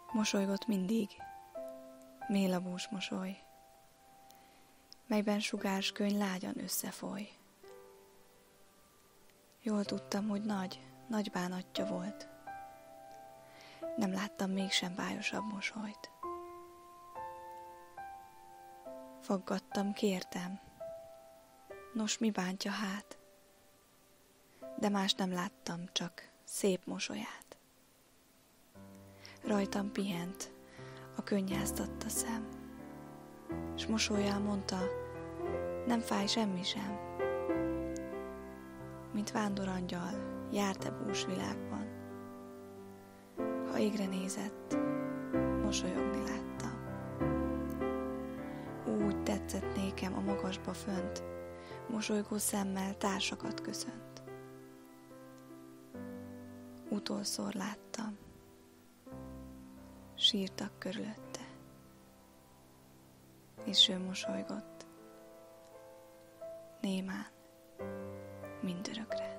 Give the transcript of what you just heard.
Mosolygott mindig, mélabús mosoly, melyben sugárskönyv lágyan összefoly. Jól tudtam, hogy nagy bánatja volt. Nem láttam mégsem bájosabb mosolyt. Faggattam, kértem, nos, mi bántja hát? De más nem láttam, csak szép mosolyát. Rajtam pihent, a könnyáztatta szem, s mosollyal mondta, nem fáj semmi sem. Mint vándorangyal járt-e bús világban. Ha égre nézett, mosolyogni láttam. Úgy tetszett nékem a magasba fönt, mosolygó szemmel társakat köszönt. Utolszor láttam, sírtak körülötte, és ő mosolygott, némán, mindörökre.